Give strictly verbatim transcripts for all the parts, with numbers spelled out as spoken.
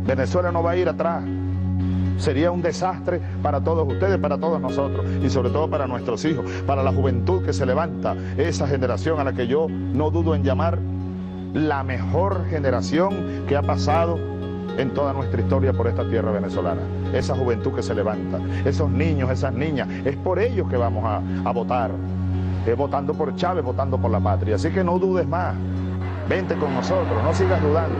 Venezuela no va a ir atrás. Sería un desastre para todos ustedes, para todos nosotros y sobre todo para nuestros hijos, para la juventud que se levanta, esa generación a la que yo no dudo en llamar la mejor generación que ha pasado en toda nuestra historia por esta tierra venezolana. Esa juventud que se levanta, esos niños, esas niñas, es por ellos que vamos a, a votar, eh, votando por Chávez, votando por la patria. Así que no dudes más, vente con nosotros, no sigas dudando.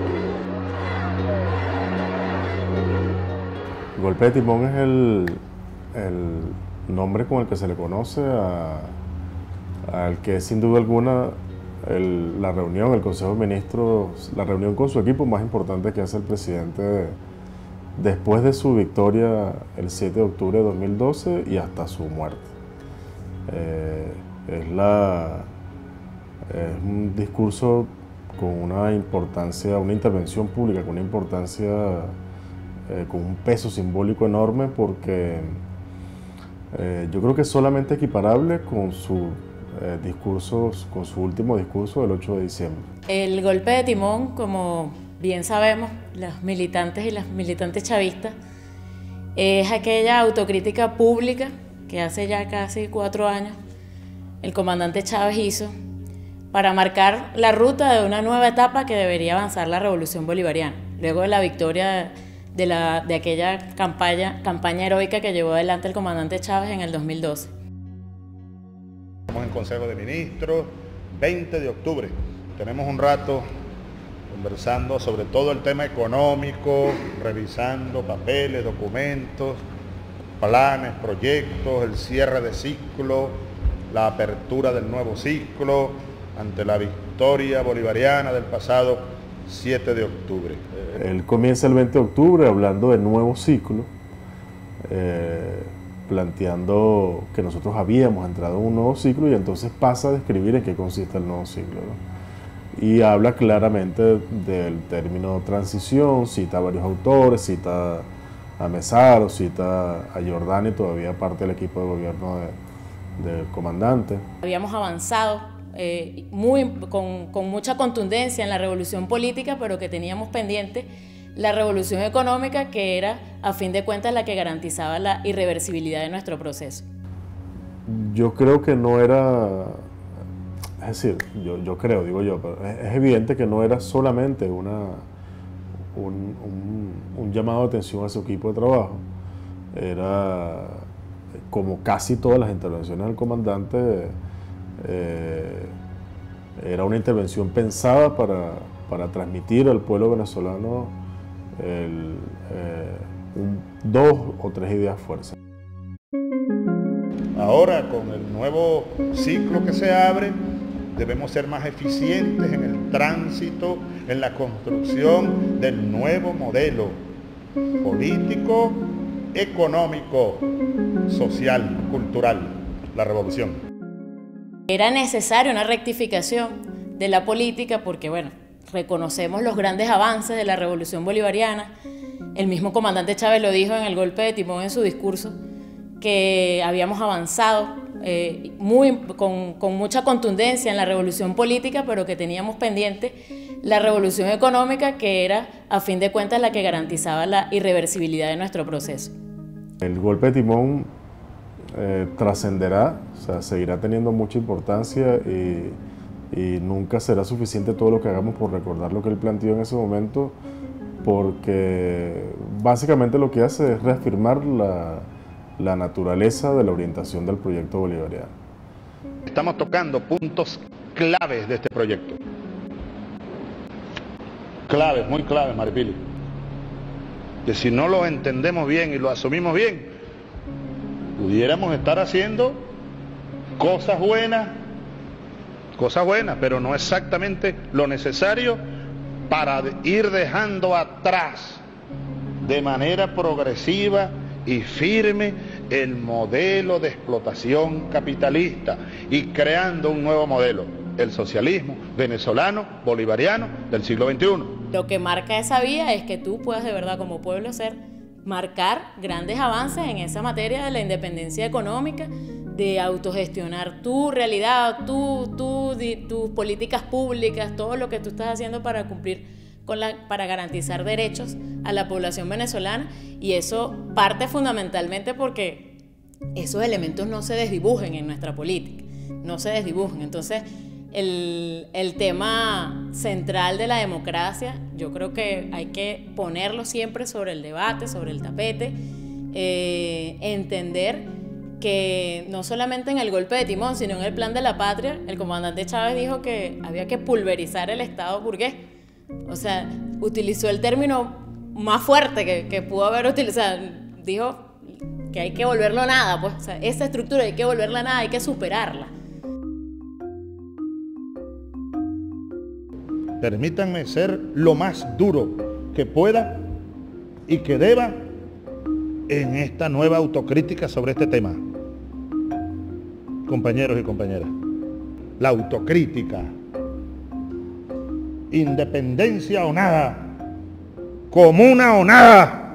Golpe de Timón es el, el nombre con el que se le conoce a, al que sin duda alguna el, la reunión, el Consejo de Ministros, la reunión con su equipo más importante que hace el presidente de, después de su victoria el siete de octubre de dos mil doce y hasta su muerte. Eh, es, la, es un discurso con una importancia, una intervención pública con una importancia Eh, con un peso simbólico enorme porque eh, yo creo que es solamente equiparable con su eh, discurso, con su último discurso del ocho de diciembre. El golpe de timón, como bien sabemos, los militantes y las militantes chavistas, es aquella autocrítica pública que hace ya casi cuatro años el comandante Chávez hizo para marcar la ruta de una nueva etapa que debería avanzar la revolución bolivariana, luego de la victoria De, la, de aquella campaña, campaña heroica que llevó adelante el comandante Chávez en el dos mil doce. Estamos en Consejo de Ministros, veinte de octubre. Tenemos un rato conversando sobre todo el tema económico, revisando papeles, documentos, planes, proyectos, el cierre de ciclo, la apertura del nuevo ciclo ante la victoria bolivariana del pasado siete de octubre. Él comienza el veinte de octubre hablando de nuevo ciclo, eh, planteando que nosotros habíamos entrado en un nuevo ciclo y entonces pasa a describir en qué consiste el nuevo ciclo, ¿no? Y habla claramente del término transición, cita a varios autores, cita a Mesaro, cita a Giordani, todavía parte del equipo de gobierno de, del comandante. Habíamos avanzado Eh, muy, con, con mucha contundencia en la revolución política, pero que teníamos pendiente la revolución económica, que era, a fin de cuentas, la que garantizaba la irreversibilidad de nuestro proceso. Yo creo que no era, es decir, yo, yo creo, digo yo, pero es, es evidente que no era solamente una, un, un, un llamado de atención a su equipo de trabajo, era, como casi todas las intervenciones del comandante, Eh, era una intervención pensada para, para transmitir al pueblo venezolano el, eh, un, dos o tres ideas fuertes. Ahora, con el nuevo ciclo que se abre, debemos ser más eficientes en el tránsito, en la construcción del nuevo modelo político, económico, social, cultural, la revolución. Era necesaria una rectificación de la política porque, bueno, reconocemos los grandes avances de la revolución bolivariana. El mismo comandante Chávez lo dijo en el golpe de timón en su discurso, que habíamos avanzado eh, muy, con, con mucha contundencia en la revolución política, pero que teníamos pendiente la revolución económica, que era, a fin de cuentas, la que garantizaba la irreversibilidad de nuestro proceso. El golpe de timón Eh, trascenderá, o sea, seguirá teniendo mucha importancia y, y nunca será suficiente todo lo que hagamos por recordar lo que él planteó en ese momento, porque básicamente lo que hace es reafirmar la, la naturaleza de la orientación del proyecto bolivariano. Estamos tocando puntos claves de este proyecto. Claves, muy claves, Maripili. Que si no los entendemos bien y los asumimos bien, pudiéramos estar haciendo cosas buenas, cosas buenas, pero no exactamente lo necesario para ir dejando atrás de manera progresiva y firme el modelo de explotación capitalista y creando un nuevo modelo, el socialismo venezolano, bolivariano del siglo veintiuno. Lo que marca esa vía es que tú puedas de verdad como pueblo ser marcar grandes avances en esa materia de la independencia económica, de autogestionar tu realidad, tu, tu, tus políticas públicas, todo lo que tú estás haciendo para cumplir con la, para garantizar derechos a la población venezolana, y eso parte fundamentalmente porque esos elementos no se desdibujen en nuestra política, no se desdibujen. Entonces, el, el tema central de la democracia, yo creo que hay que ponerlo siempre sobre el debate, sobre el tapete, eh, entender que no solamente en el golpe de timón, sino en el plan de la patria, el comandante Chávez dijo que había que pulverizar el Estado burgués. O sea, utilizó el término más fuerte que, que pudo haber utilizado. Dijo que hay que volverlo nada, pues, o sea, esa estructura hay que volverla nada, hay que superarla. Permítanme ser lo más duro que pueda y que deba en esta nueva autocrítica sobre este tema. Compañeros y compañeras, la autocrítica, independencia o nada, comuna o nada,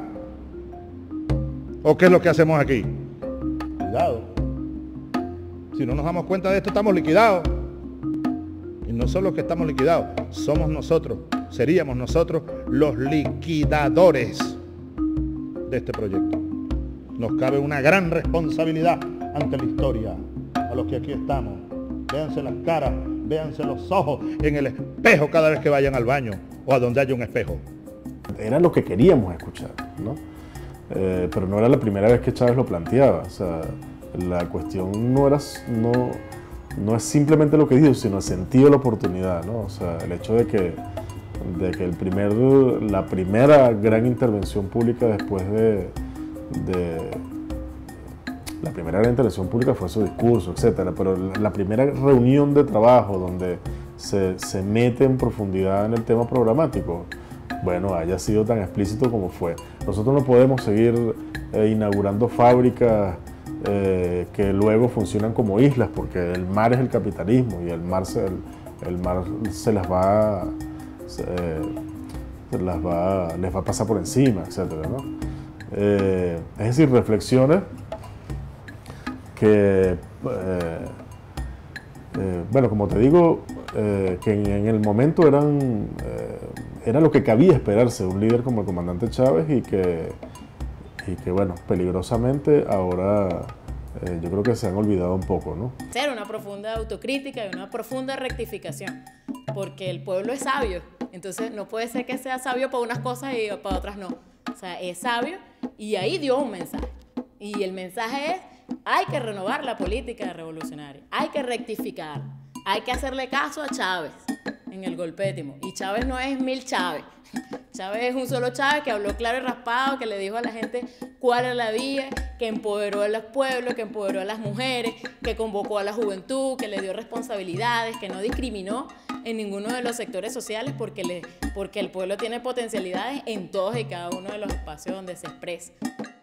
¿o qué es lo que hacemos aquí? Cuidado, si no nos damos cuenta de esto estamos liquidados, y no solo que estamos liquidados, somos nosotros, seríamos nosotros los liquidadores de este proyecto. Nos cabe una gran responsabilidad ante la historia, a los que aquí estamos. Véanse las caras, véanse los ojos en el espejo cada vez que vayan al baño o a donde haya un espejo. Era lo que queríamos escuchar, ¿no? Eh, pero no era la primera vez que Chávez lo planteaba. O sea, la cuestión no, era, no, no es simplemente lo que dijo, sino el sentido de la oportunidad, ¿no? O sea, el hecho de que, de que el primer, la primera gran intervención pública después de, de la primera gran intervención pública fue su discurso, etcétera, pero la primera reunión de trabajo donde se, se mete en profundidad en el tema programático, bueno, haya sido tan explícito como fue. Nosotros no podemos seguir eh, inaugurando fábricas eh, que luego funcionan como islas, porque el mar es el capitalismo y el mar se, el, el mar se las va, se, se las va, les va a pasar por encima, etcétera, ¿no? Eh, es decir, reflexiones que, eh, eh, bueno, como te digo, eh, que en, en el momento eran, eh, era lo que cabía esperarse de un líder como el comandante Chávez y que, y que bueno, peligrosamente ahora eh, yo creo que se han olvidado un poco, ¿no? Ser una profunda autocrítica y una profunda rectificación, porque el pueblo es sabio, entonces no puede ser que sea sabio para unas cosas y para otras no. O sea, es sabio y ahí dio un mensaje. Y el mensaje es: hay que renovar la política revolucionaria, hay que rectificar, hay que hacerle caso a Chávez en el golpe de timón. Y Chávez no es mil Chávez, Chávez es un solo Chávez que habló claro y raspado, que le dijo a la gente cuál era la vía, que empoderó a los pueblos, que empoderó a las mujeres, que convocó a la juventud, que le dio responsabilidades, que no discriminó en ninguno de los sectores sociales porque, le, porque el pueblo tiene potencialidades en todos y cada uno de los espacios donde se expresa.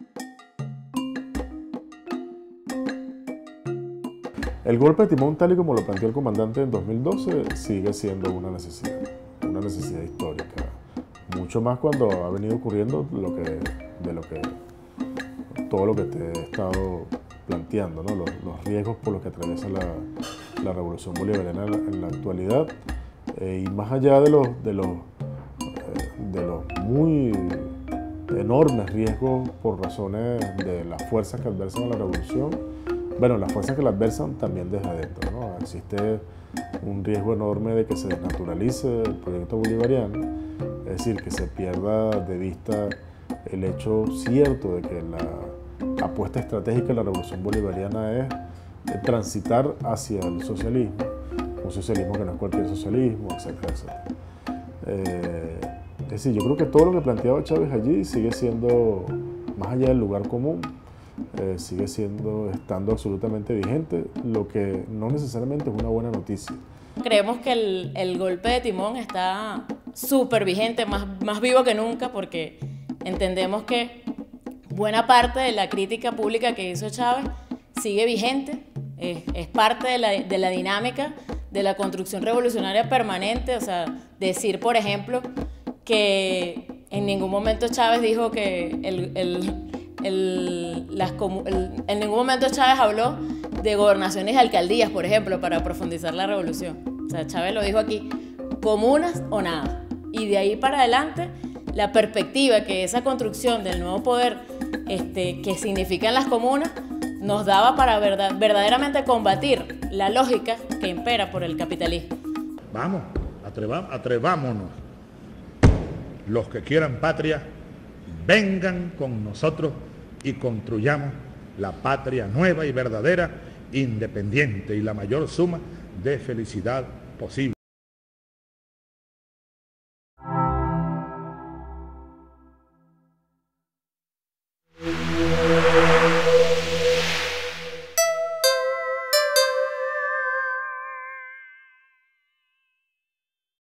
El golpe de timón, tal y como lo planteó el comandante en dos mil doce, sigue siendo una necesidad, una necesidad histórica. Mucho más cuando ha venido ocurriendo lo que, de lo que, todo lo que te he estado planteando, ¿no? Los, los riesgos por los que atraviesa la, la revolución bolivariana en la, en la actualidad. Eh, y más allá de los, de, los, eh, de los muy enormes riesgos por razones de las fuerzas que adversan a la revolución, bueno, las fuerzas que la adversan también desde adentro, ¿no? Existe un riesgo enorme de que se desnaturalice el proyecto bolivariano, es decir, que se pierda de vista el hecho cierto de que la apuesta estratégica de la revolución bolivariana es transitar hacia el socialismo, un socialismo que no es cualquier socialismo, etcétera, etcétera. Eh, es decir, yo creo que todo lo que planteaba Chávez allí sigue siendo, más allá del lugar común, Eh, sigue siendo, estando absolutamente vigente, lo que no necesariamente es una buena noticia. Creemos que el, el golpe de timón está súper vigente, más, más vivo que nunca, porque entendemos que buena parte de la crítica pública que hizo Chávez sigue vigente, es, es parte de la, de la dinámica de la construcción revolucionaria permanente. O sea, decir, por ejemplo, que en ningún momento Chávez dijo que el, el El, las, el, en ningún momento Chávez habló de gobernaciones y alcaldías, por ejemplo, para profundizar la revolución. O sea, Chávez lo dijo aquí: comunas o nada. Y de ahí para adelante, la perspectiva que esa construcción del nuevo poder este, que significan las comunas nos daba para verdad, verdaderamente combatir la lógica que impera por el capitalismo. Vamos, atreva, atrevámonos. Los que quieran patria, vengan con nosotros y construyamos la patria nueva y verdadera, independiente y la mayor suma de felicidad posible.